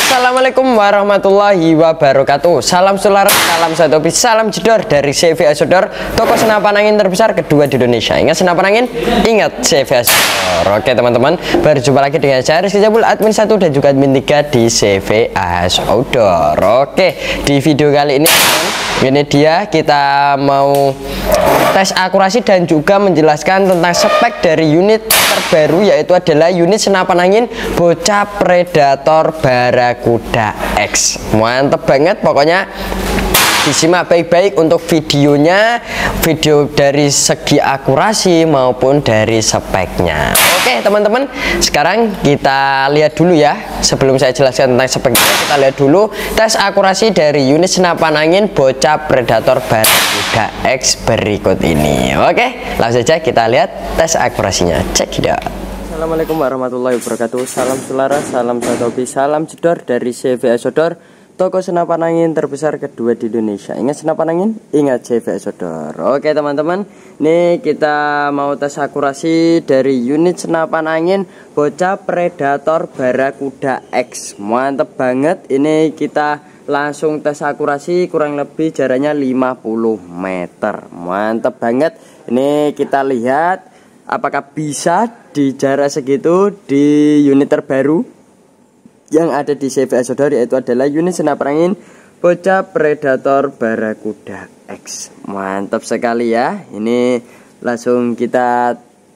Assalamualaikum warahmatullahi wabarakatuh. Salam sulara, salam satu piece, salam jedor dari CV Asodor, toko senapan angin terbesar kedua di Indonesia. Ingat senapan angin, ingat CV Asodor. Oke teman-teman, berjumpa lagi dengan saya Rizky Jabul, admin 1 dan juga admin 3 di CV Asodor. Oke, di video kali ini dia kita mau tes akurasi dan juga menjelaskan tentang spek dari unit terbaru, yaitu adalah unit senapan angin Bocah Predator Barakuda X. Mantep banget, pokoknya disimak baik-baik untuk videonya, video dari segi akurasi maupun dari speknya. Oke teman-teman, sekarang kita lihat dulu ya. Sebelum saya jelaskan tentang speknya, kita lihat dulu tes akurasi dari unit senapan angin Bocah Predator Barakuda X berikut ini. Oke, langsung saja kita lihat tes akurasinya. Cek it out. Assalamualaikum warahmatullahi wabarakatuh. Salam selara, salam satu piece, salam jedor dari CV Asodor, toko senapan angin terbesar kedua di Indonesia. Ingat senapan angin, ingat CV Asodor. Oke teman-teman, ini kita mau tes akurasi dari unit senapan angin Bocah Predator Barakuda X. Mantep banget, ini kita langsung tes akurasi, kurang lebih jaraknya 50 meter. Mantep banget, ini kita lihat apakah bisa di jarak segitu di unit terbaru yang ada di CV Asodor, yaitu adalah unit senapan angin Bocah Predator Barakuda X. Mantap sekali ya. Ini langsung kita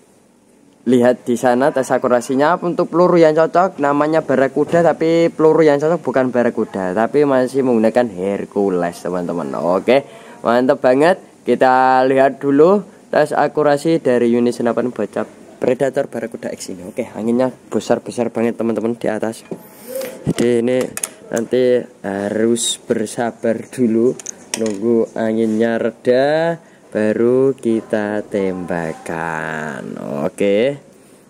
lihat di sana tes akurasinya. Untuk peluru yang cocok namanya Barakuda, tapi peluru yang cocok bukan Barakuda, tapi masih menggunakan Hercules teman-teman. Oke, mantap banget. Kita lihat dulu tes akurasi dari unit senapan Bocah Predator Barakuda X ini. Oke, anginnya besar-besar banget teman-teman di atas. Jadi ini nanti harus bersabar dulu, nunggu anginnya reda baru kita tembakan. Oke,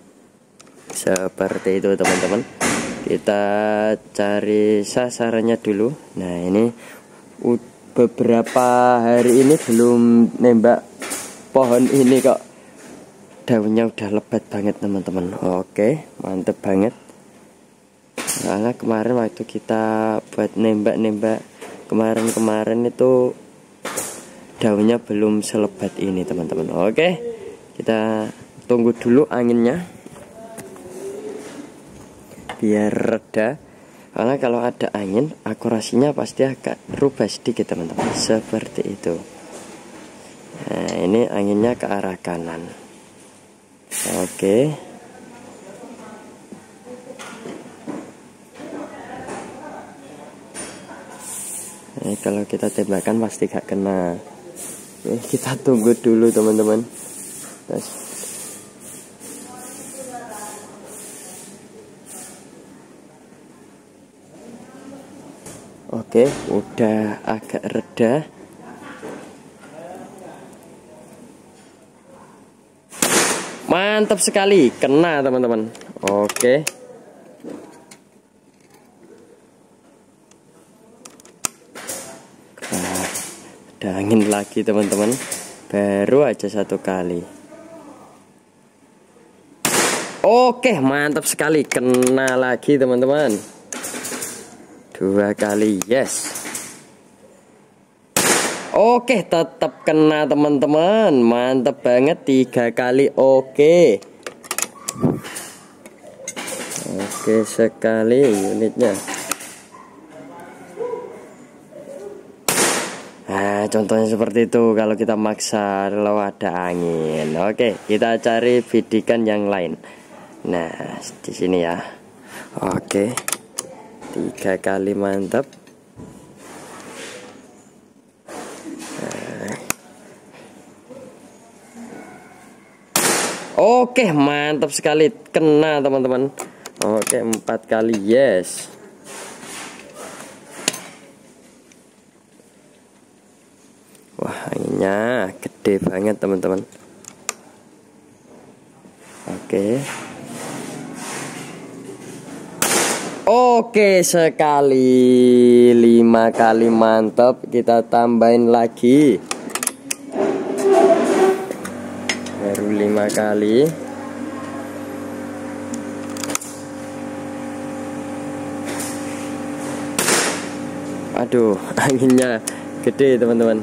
seperti itu teman-teman. Kita cari sasarannya dulu. Nah ini beberapa hari ini belum nembak pohon ini kok, daunnya udah lebat banget teman-teman. Oke, mantep banget. Karena kemarin waktu kita buat nembak-nembak kemarin itu daunnya belum selebat ini teman-teman. Oke, kita tunggu dulu anginnya biar reda, karena kalau ada angin akurasinya pasti agak berubah sedikit teman-teman. Seperti itu. Nah ini anginnya ke arah kanan. Oke, ini kalau kita tembakan pasti gak kena. Oke, kita tunggu dulu teman-teman. Oke, udah agak reda. Mantap sekali, kena teman-teman. Oke, nah, ada angin lagi teman-teman, baru aja satu kali. Oke, mantap sekali, kena lagi teman-teman. 2 kali, yes. Oke, tetap kena teman-teman. Mantap banget, 3 kali. Oke, sekali unitnya. Nah, contohnya seperti itu kalau kita maksa kalau ada angin. Oke, kita cari bidikan yang lain. Nah, di sini ya. Oke, 3 kali, mantap. Oke, mantap sekali, kena teman-teman. Oke, 4 kali, yes. Wah, anginnya gede banget teman-teman. Oke, sekali, 5 kali, mantap. Kita tambahin lagi. Baru 5 kali. Aduh, anginnya gede teman-teman.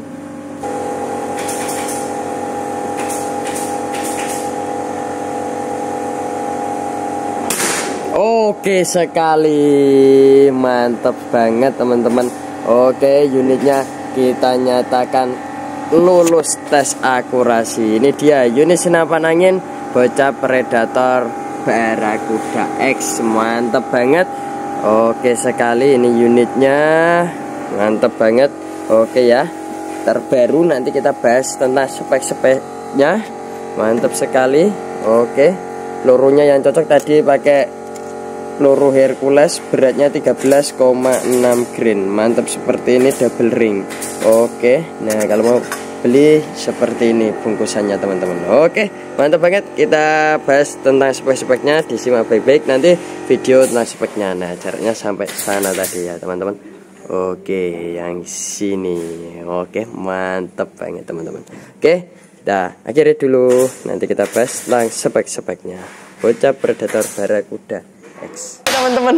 Oke sekali, mantap banget teman-teman. Oke, unitnya kita nyatakan lulus tes akurasi. Ini dia unit senapan angin bocah predator Barakuda X, mantap banget. Oke sekali, ini unitnya mantap banget. Oke ya, terbaru nanti kita bahas tentang spek-speknya. Mantap sekali. Oke, pelurunya yang cocok tadi pakai peluru Hercules, beratnya 13,6 grain. Mantap seperti ini, double ring. Oke, nah kalau mau beli seperti ini bungkusannya teman-teman. Oke, mantap banget. Kita bahas tentang spek-speknya, disimak baik-baik nanti video tentang speknya. Nah, jaraknya sampai sana tadi ya teman-teman. Oke, yang sini. Oke, mantap banget teman-teman. Oke, kita akhiri dulu. Nanti kita bahas tentang spek-speknya bocah predator Barakuda X. Teman-teman,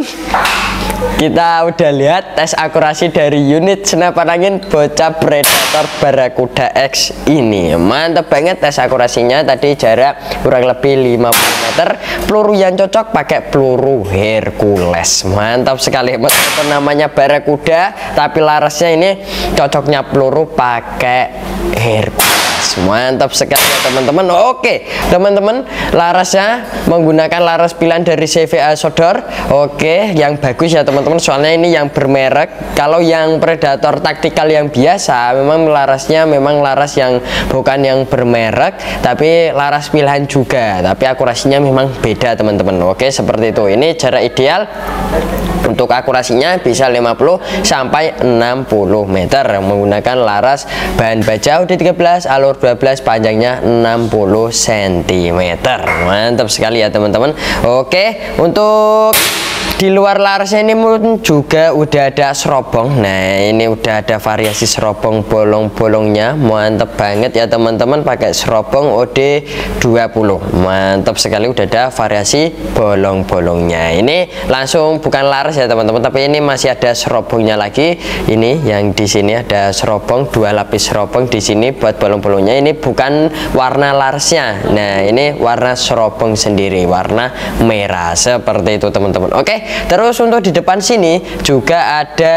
kita udah lihat tes akurasi dari unit senapan angin bocah predator Barakuda X ini. Mantap banget tes akurasinya, tadi jarak kurang lebih 50 meter. Peluru yang cocok pakai peluru Hercules. Mantap sekali, meskipun namanya Barakuda tapi larasnya ini cocoknya peluru pakai Hercules. Mantap sekali ya teman-teman. Oke teman-teman, larasnya menggunakan laras pilihan dari CVA Sodor. Oke, yang bagus ya teman-teman, soalnya ini yang bermerek. Kalau yang predator taktikal yang biasa memang larasnya memang laras yang bukan yang bermerek, tapi laras pilihan juga, tapi akurasinya memang beda teman-teman. Oke, seperti itu. Ini jarak ideal untuk akurasinya bisa 50 sampai 60 meter menggunakan laras bahan baja UD13 alur 12, panjangnya 60 cm. Mantap sekali ya teman-teman. Oke, untuk di luar larasnya ini juga udah ada serobong. Nah, ini udah ada variasi serobong bolong-bolongnya. Mantap banget ya teman-teman, pakai serobong OD20. Mantap sekali, udah ada variasi bolong-bolongnya. Ini langsung bukan laras ya teman-teman, tapi ini masih ada serobongnya lagi. Ini yang di sini ada serobong, 2 lapis serobong di sini buat bolong-bolongnya. Ini bukan warna larasnya. Nah, ini warna serobong sendiri, warna merah seperti itu teman-teman. Oke, terus untuk di depan sini juga ada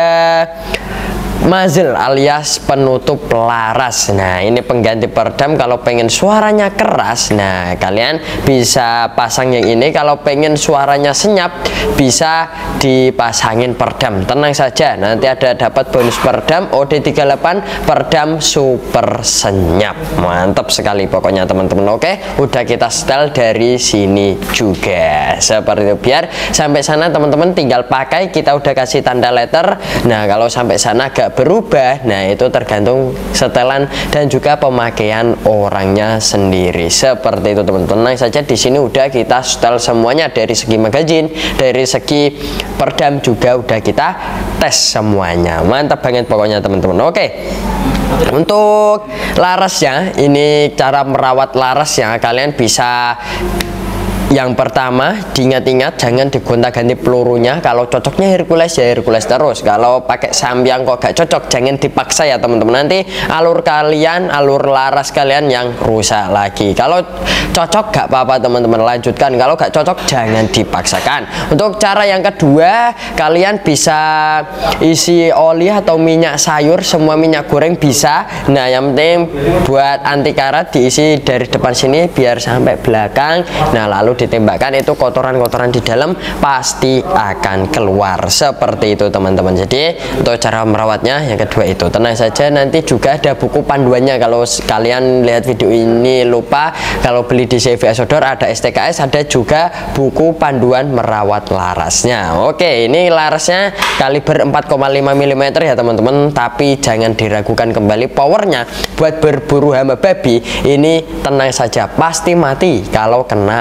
muzzle alias penutup laras. Nah, ini pengganti peredam. Kalau pengen suaranya keras, nah kalian bisa pasang yang ini. Kalau pengen suaranya senyap, bisa dipasangin peredam. Tenang saja, nanti ada dapat bonus peredam OD38 peredam super senyap. Mantap sekali pokoknya teman-teman. Oke, udah kita setel dari sini juga seperti itu. Biar sampai sana teman-teman tinggal pakai, kita udah kasih tanda letter. Nah, kalau sampai sana agak berubah, nah itu tergantung setelan dan juga pemakaian orangnya sendiri seperti itu teman-teman. Tenang saja, di sini udah kita setel semuanya, dari segi magazin, dari segi peredam juga udah kita tes semuanya. Mantap banget pokoknya teman-teman. Oke, untuk larasnya, ini cara merawat larasnya kalian bisa. Yang pertama, diingat-ingat jangan digonta-ganti pelurunya. Kalau cocoknya Hercules ya Hercules terus. Kalau pakai Samyang kok gak cocok, jangan dipaksa ya teman-teman. Nanti alur kalian, alur laras kalian yang rusak lagi. Kalau cocok gak apa-apa teman-teman, lanjutkan. Kalau gak cocok jangan dipaksakan. Untuk cara yang kedua, kalian bisa isi oli atau minyak sayur, semua minyak goreng bisa. Nah, yang penting buat anti karat diisi dari depan sini biar sampai belakang. Nah, lalu ditembakkan, itu kotoran-kotoran di dalam pasti akan keluar seperti itu teman-teman. Jadi untuk cara merawatnya yang kedua itu, tenang saja, nanti juga ada buku panduannya. Kalau kalian lihat video ini lupa, kalau beli di CVA Sodor ada STKS, ada juga buku panduan merawat larasnya. Oke, ini larasnya kaliber 4,5 mm ya teman-teman, tapi jangan diragukan kembali powernya. Buat berburu hama babi ini tenang saja, pasti mati kalau kena area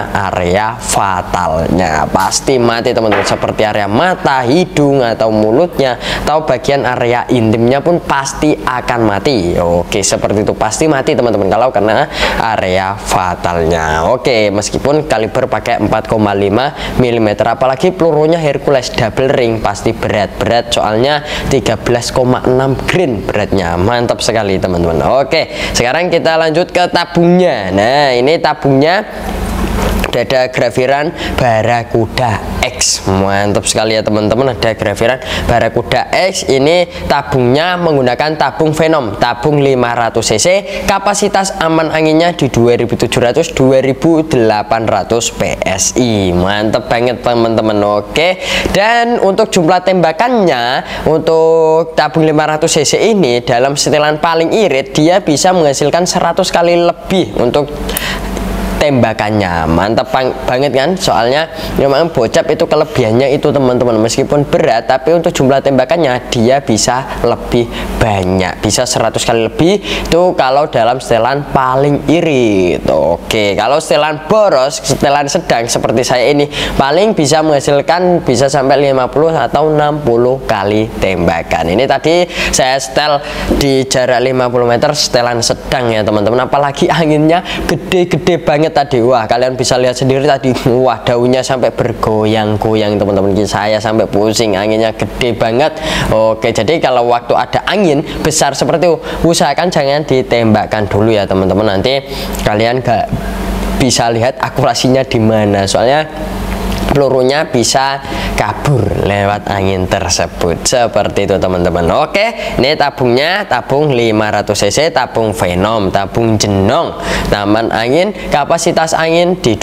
area fatalnya. Pasti mati teman-teman, seperti area mata, hidung atau mulutnya, atau bagian area intimnya pun pasti akan mati. Oke, seperti itu, pasti mati teman-teman kalau kena area fatalnya. Oke, meskipun kaliber pakai 4,5 mm, apalagi pelurunya Hercules double ring, pasti berat soalnya 13,6 grain beratnya. Mantap sekali teman-teman. Oke, sekarang kita lanjut ke tabungnya. Nah, ini tabungnya ada grafiran Barakuda X. Mantap sekali ya teman-teman, ada grafiran Barakuda X. Ini tabungnya menggunakan tabung Venom, tabung 500 cc, kapasitas aman anginnya di 2700-2800 PSI. Mantap banget teman-teman. Oke, dan untuk jumlah tembakannya, untuk tabung 500 cc ini dalam setelan paling irit dia bisa menghasilkan 100 kali lebih untuk tembakannya. Mantap banget kan, soalnya memang bocap itu kelebihannya itu teman-teman, meskipun berat tapi untuk jumlah tembakannya dia bisa lebih banyak, bisa 100 kali lebih itu kalau dalam setelan paling irit. Oke, kalau setelan boros, setelan sedang seperti saya ini, paling bisa menghasilkan bisa sampai 50 atau 60 kali tembakan. Ini tadi saya setel di jarak 50 meter, setelan sedang ya teman-teman, apalagi anginnya gede-gede banget tadi. Wah, kalian bisa lihat sendiri tadi, wah daunnya sampai bergoyang-goyang teman-teman, saya sampai pusing, anginnya gede banget. Oke, jadi kalau waktu ada angin besar seperti itu, usahakan jangan ditembakkan dulu ya teman-teman, nanti kalian gak bisa lihat akurasinya di mana, soalnya pelurunya bisa kabur lewat angin tersebut. Seperti itu teman-teman. Oke, ini tabungnya, tabung 500 cc, tabung Venom, tabung Jenong, taman angin, kapasitas angin di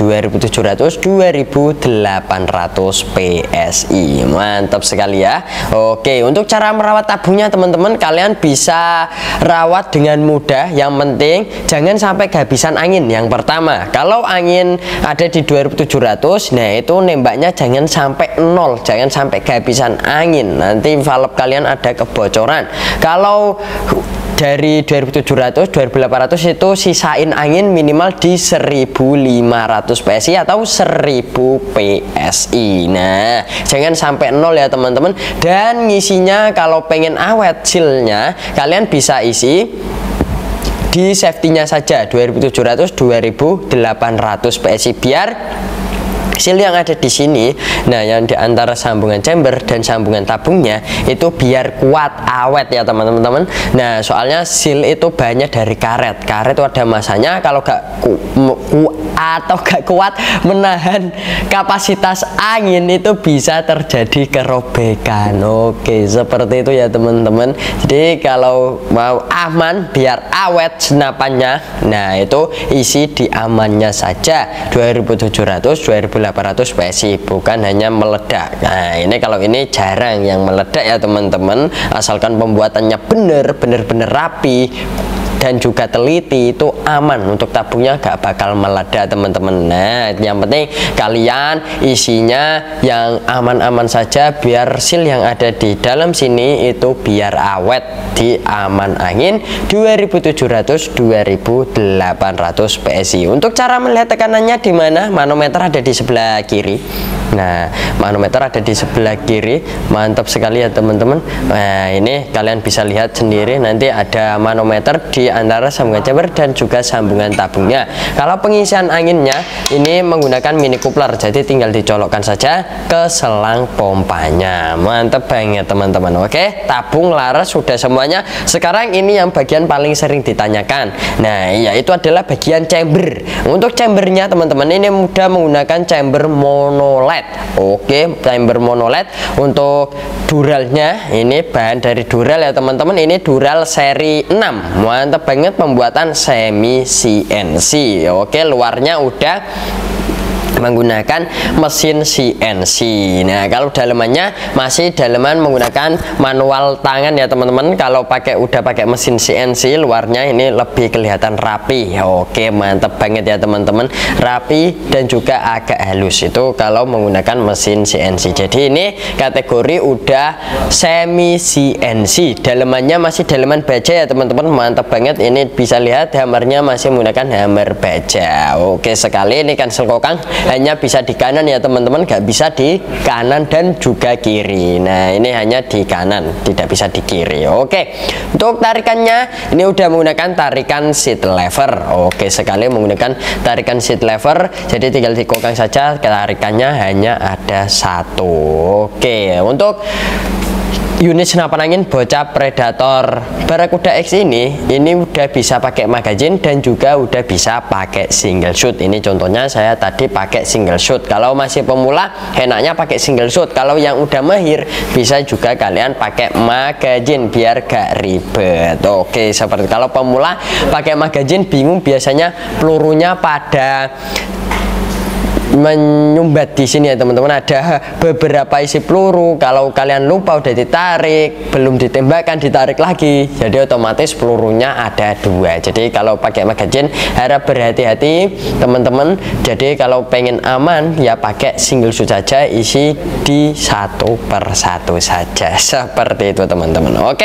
2700-2800 PSI. Mantap sekali ya. Oke, untuk cara merawat tabungnya teman-teman, kalian bisa rawat dengan mudah, yang penting jangan sampai kehabisan angin. Yang pertama, kalau angin ada di 2700, nah itu nembaknya jangan sampai nol, jangan sampai kehabisan angin, nanti valve kalian ada kebocoran. Kalau dari 2700 2800 itu sisain angin minimal di 1500 PSI atau 1000 PSI. Nah, jangan sampai nol ya teman-teman. Dan ngisinya kalau pengen awet sealnya, kalian bisa isi di safety-nya saja 2700 2800 PSI, biar seal yang ada di sini, nah yang di antara sambungan chamber dan sambungan tabungnya itu biar kuat awet ya teman-teman. Nah, soalnya seal itu banyak dari karet. Karet itu ada masanya, kalau gak kuat menahan kapasitas angin itu bisa terjadi kerobekan. Oke, seperti itu ya teman-teman. Jadi kalau mau aman biar awet senapannya, nah itu isi di amannya saja 2700 2800 PSI, bukan hanya meledak. Nah, ini kalau ini jarang yang meledak ya teman-teman, asalkan pembuatannya bener-bener rapi dan juga teliti, itu aman, untuk tabungnya gak bakal meledak teman-teman. Nah, yang penting kalian isinya yang aman-aman saja, biar seal yang ada di dalam sini itu biar awet di aman angin 2700 2800 PSI. Untuk cara melihat tekanannya di mana, manometer ada di sebelah kiri. Nah, manometer ada di sebelah kiri. Mantap sekali ya teman-teman. Nah, ini kalian bisa lihat sendiri, nanti ada manometer di antara sambungan chamber dan juga sambungan tabungnya. Kalau pengisian anginnya ini menggunakan mini coupler, jadi tinggal dicolokkan saja ke selang pompanya. Mantap banget teman-teman. Oke, tabung laras sudah semuanya. Sekarang ini yang bagian paling sering ditanyakan, nah yaitu adalah bagian chamber. Untuk chambernya teman-teman ini mudah menggunakan chamber mono LED. Oke, chamber mono LED. Untuk duralnya ini bahan dari dural ya teman-teman, ini dural seri 6. Mantap banget, pembuatan semi CNC. Oke, luarnya udah menggunakan mesin CNC. Nah, kalau dalemannya masih daleman menggunakan manual tangan ya teman-teman. Kalau udah pakai mesin CNC, luarnya ini lebih kelihatan rapi. Oke, mantap banget ya teman-teman, rapi dan juga agak halus itu kalau menggunakan mesin CNC. Jadi ini kategori udah semi CNC. Dalemannya masih daleman baja ya teman-teman. Mantap banget, ini bisa lihat hammernya masih menggunakan hammer baja. Oke sekali, ini cancel kokang hanya bisa di kanan ya teman-teman, nggak bisa di kanan dan juga kiri. Nah ini hanya di kanan, tidak bisa di kiri. Oke, untuk tarikannya ini udah menggunakan tarikan seat lever. Oke sekali menggunakan tarikan seat lever, jadi tinggal dikokang saja, tarikannya hanya ada satu. Oke, untuk unit senapan angin bocah Predator Barracuda X ini udah bisa pakai magazine dan juga udah bisa pakai single shoot. Ini contohnya saya tadi pakai single shoot. Kalau masih pemula enaknya pakai single shoot. Kalau yang udah mahir bisa juga kalian pakai magazine biar gak ribet. Oke, seperti kalau pemula pakai magazine bingung, biasanya pelurunya pada menyumbat di sini ya teman-teman, ada beberapa isi peluru. Kalau kalian lupa udah ditarik, belum ditembakkan, ditarik lagi, jadi otomatis pelurunya ada dua. Jadi kalau pakai magazine harap berhati-hati teman-teman. Jadi kalau pengen aman ya pakai single shoot saja, isi di satu per satu saja, seperti itu teman-teman. Oke,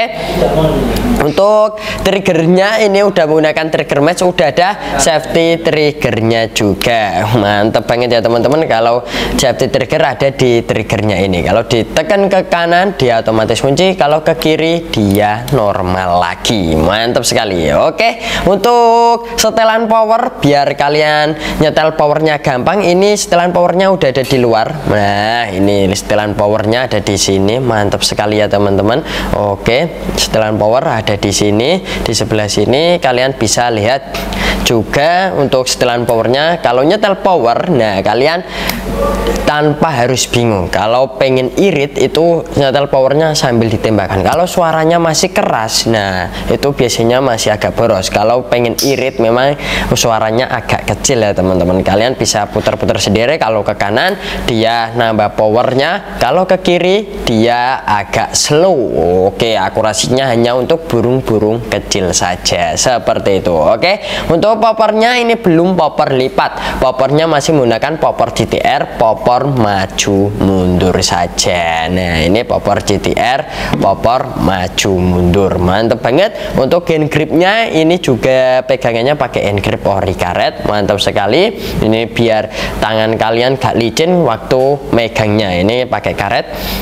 untuk triggernya ini udah menggunakan trigger match, udah ada safety triggernya juga. Mantap banget ya teman-teman. Kalau safety trigger ada di triggernya ini, kalau ditekan ke kanan dia otomatis kunci, kalau ke kiri dia normal lagi. Mantap sekali. Oke, untuk setelan power biar kalian nyetel powernya gampang, ini setelan powernya udah ada di luar. Nah ini setelan powernya ada di sini. Mantap sekali ya teman-teman. Oke, setelan power ada di sini, di sebelah sini kalian bisa lihat juga. Untuk setelan powernya kalau nyetel power, nah kalian tanpa harus bingung. Kalau pengen irit itu nyetel powernya sambil ditembakkan. Kalau suaranya masih keras, nah itu biasanya masih agak boros. Kalau pengen irit memang suaranya agak kecil ya teman-teman, kalian bisa putar-putar sendiri. Kalau ke kanan dia nambah powernya, kalau ke kiri dia agak slow. Oke, akurasinya hanya untuk burung-burung kecil saja, seperti itu. Oke, untuk poppernya ini belum popper lipat, poppernya masih menggunakan popper GTR, popper maju mundur saja. Nah ini popper GTR, popper maju mundur. Mantap banget. Untuk hand gripnya ini juga pegangannya pakai hand grip ori karet. Mantap sekali. Ini biar tangan kalian gak licin waktu megangnya, ini pakai karet,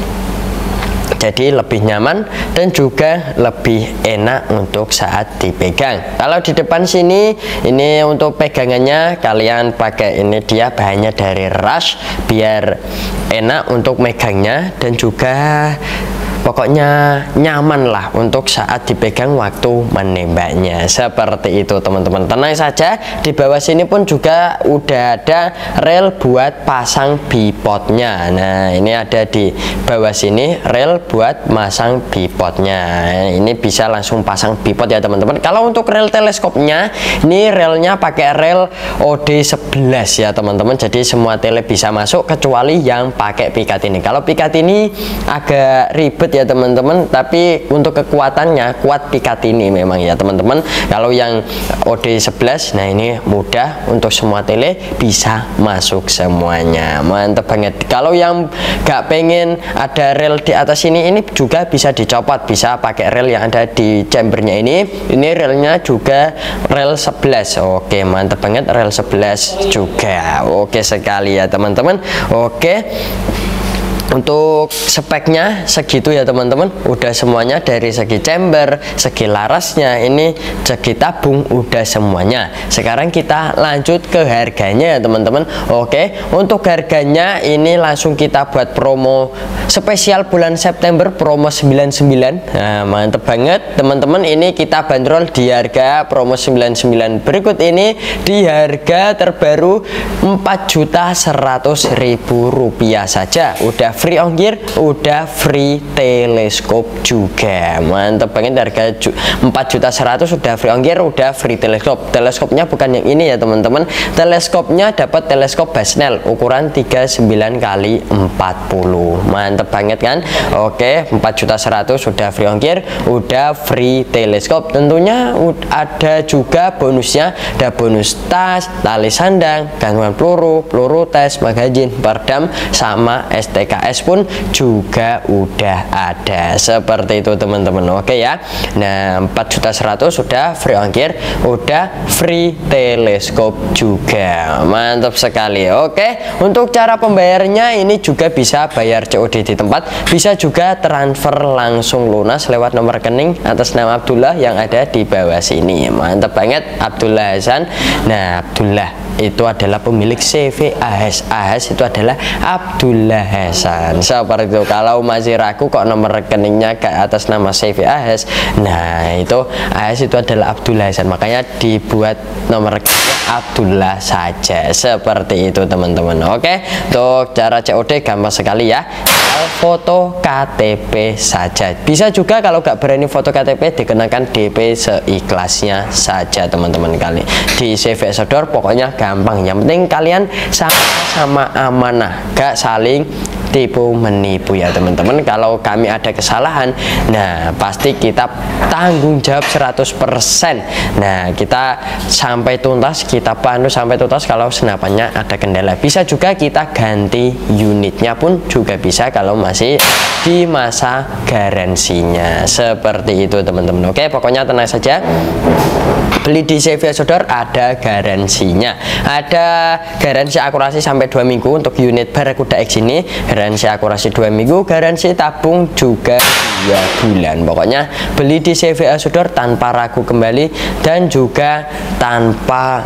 jadi lebih nyaman dan juga lebih enak untuk saat dipegang. Kalau di depan sini ini untuk pegangannya kalian pakai ini, dia bahannya dari Rush biar enak untuk megangnya dan juga pokoknya nyaman lah untuk saat dipegang waktu menembaknya, seperti itu teman-teman. Tenang saja, di bawah sini pun juga udah ada rel buat pasang bipodnya. Nah ini ada di bawah sini rel buat masang bipodnya. Ini bisa langsung pasang bipod ya teman-teman. Kalau untuk rel teleskopnya ini relnya pakai rel OD11 ya teman-teman, jadi semua tele bisa masuk kecuali yang pakai pikat ini. Kalau pikat ini agak ribet ya teman-teman, tapi untuk kekuatannya kuat pikat ini memang ya teman-teman. Kalau yang OD11 nah ini mudah, untuk semua tele bisa masuk semuanya. Mantap banget. Kalau yang gak pengen ada rel di atas ini juga bisa dicopot, bisa pakai rel yang ada di chambernya ini relnya juga rel 11. Oke, mantap banget, rel 11 juga. Oke sekali ya teman-teman. Oke, untuk speknya segitu ya teman-teman, udah semuanya dari segi chamber, segi larasnya, ini segi tabung udah semuanya. Sekarang kita lanjut ke harganya ya teman-teman. Oke, untuk harganya ini langsung kita buat promo spesial bulan September, promo 99. Nah mantep banget teman-teman, ini kita bandrol di harga promo 99 berikut ini, di harga terbaru Rp4.100.000 saja. Udah free ongkir, udah free teleskop juga. Mantap banget, harga 4.100.000 udah free ongkir, udah free teleskop. Teleskopnya bukan yang ini ya teman-teman, teleskopnya dapat teleskop Basnel ukuran 39x40. Mantap banget kan. Oke, 4.100.000 udah free ongkir, udah free teleskop. Tentunya ada juga bonusnya, ada bonus tas, tali sandang, gantungan peluru, peluru tes, magazin, peredam, sama STKS AS pun juga udah ada seperti itu teman-teman. Oke ya. Nah 4.100.000 sudah free ongkir, udah free teleskop juga, mantap sekali. Oke, untuk cara pembayarannya ini juga bisa bayar COD di tempat, bisa juga transfer langsung lunas lewat nomor rekening atas nama Abdullah yang ada di bawah sini. Mantap banget, Abdullah Hasan. Nah Abdullah itu adalah pemilik CV AS. AS itu adalah Abdullah Hasan. Seperti itu. Kalau masih ragu kok nomor rekeningnya ke atas nama CV AS, nah itu AS itu adalah Abdullah Hasan, makanya dibuat nomor rekeningnya Abdullah saja. Seperti itu teman-teman. Oke, untuk cara COD gampang sekali ya, foto KTP saja. Bisa juga kalau nggak berani foto KTP dikenakan DP seikhlasnya saja teman-teman kali. Di CV Exodor pokoknya gampang, yang penting kalian sama-sama amanah, gak saling tipu menipu ya teman-teman. Kalau kami ada kesalahan, nah pasti kita tanggung jawab 100%. Nah kita sampai tuntas, kita pandu sampai tuntas kalau senapannya ada kendala. Bisa juga kita ganti unitnya pun juga bisa kalau masih di masa garansinya. Seperti itu teman-teman. Oke, pokoknya tenang saja, beli di CV Exodor ada garansinya, ada garansi akurasi sampai 2 minggu untuk unit Barakuda X ini, garansi akurasi 2 minggu, garansi tabung juga 2 bulan. Pokoknya beli di CV Exodor tanpa ragu kembali dan juga tanpa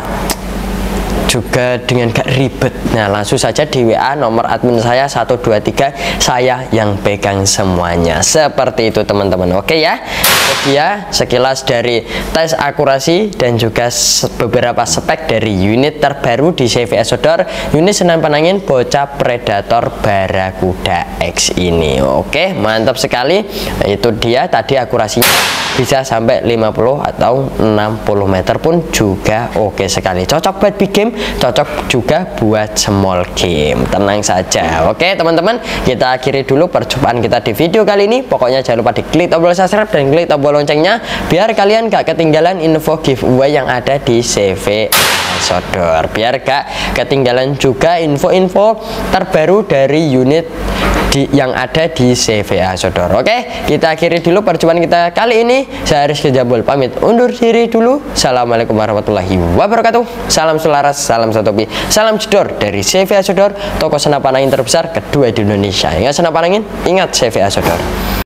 dengan gak ribet. Nah langsung saja di WA nomor admin saya 123, saya yang pegang semuanya. Seperti itu teman-teman. Oke ya, dia sekilas dari tes akurasi dan juga beberapa spek dari unit terbaru di CV Exodor, unit senapan angin bocah predator Barakuda X ini. Oke, mantap sekali. Itu dia tadi akurasinya bisa sampai 50 atau 60 meter pun juga oke sekali, cocok buat big game, cocok juga buat small game. Tenang saja. Oke teman-teman, kita akhiri dulu perjumpaan kita di video kali ini. Pokoknya jangan lupa diklik tombol subscribe dan klik tombol loncengnya biar kalian gak ketinggalan info giveaway yang ada di CV Exodor, biar gak ketinggalan juga info-info terbaru dari unit yang ada di CV Exodor. Oke, kita akhiri dulu perjumpaan kita kali ini. Saya Rizky Jambul pamit undur diri dulu. Assalamualaikum warahmatullahi wabarakatuh. Salam selaras, salam satu hobi, salam jedor dari CV Exodor, toko senapan angin terbesar kedua di Indonesia. Ingat senapan angin, ingat CV Exodor.